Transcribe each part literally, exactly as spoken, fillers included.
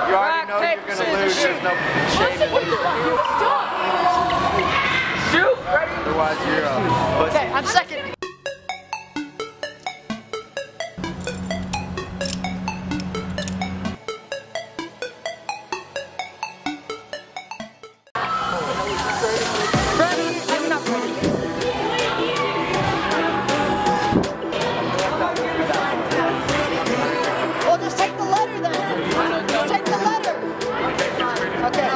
You already know you're going to lose. There's no shame in losing. Shoot! Ready? Otherwise, you're uh, Okay, I'm second. Well, just take the letter then. Just take the letter. Okay.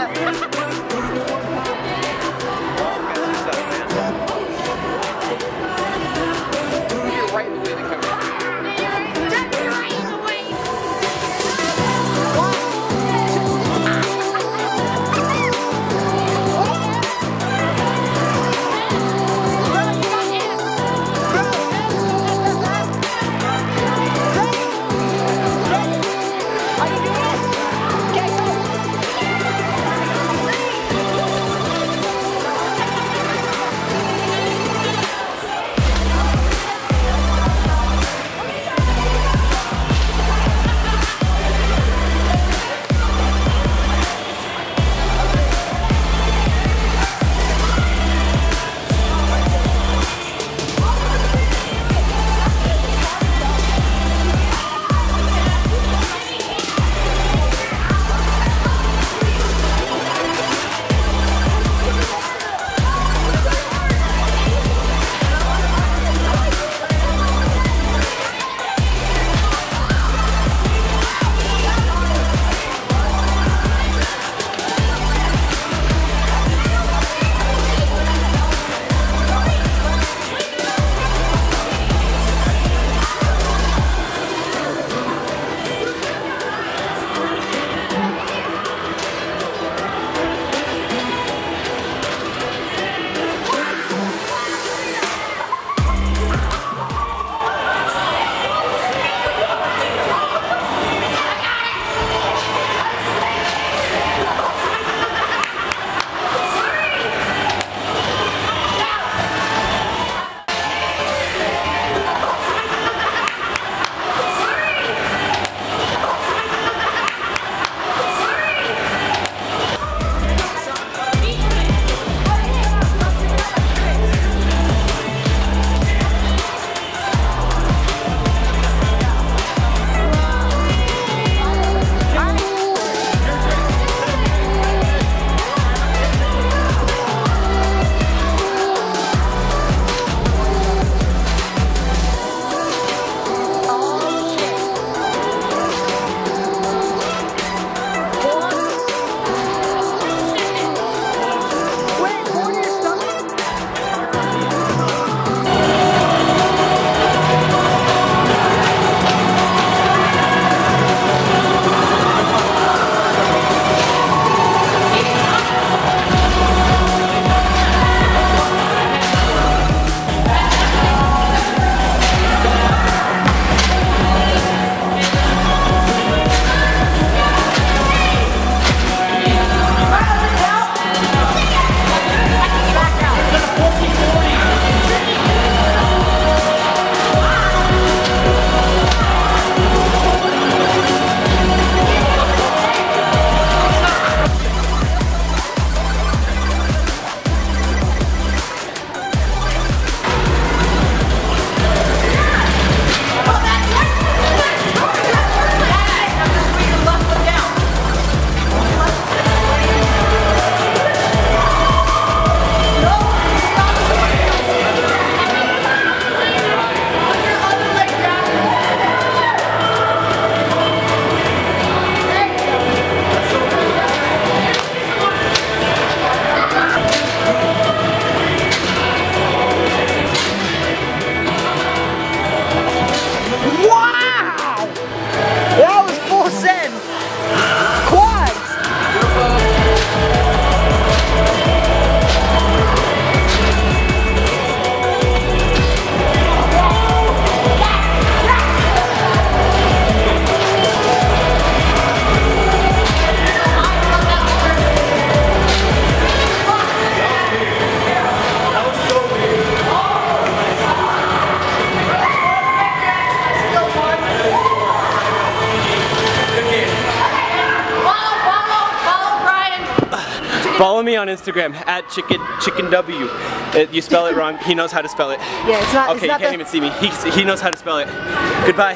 Follow me on Instagram at chicken chicken W. It, you spell it wrong. He knows how to spell it. Yeah, it's not. Okay, it's you not can't the... even see me. He he knows how to spell it. Goodbye.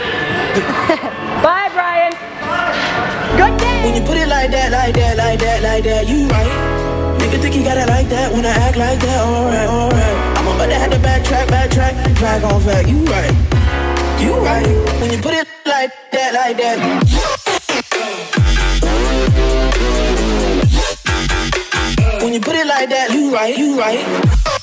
Bye, Brian. Good day. When you put it like that, like that, like that, like that, you right. Nigga think you got it like that, wanna act like that, alright, alright. I'm about to have to backtrack, backtrack, track on fact, you right. You right. When you put it like that, like that. When you put it like that, you right, you right.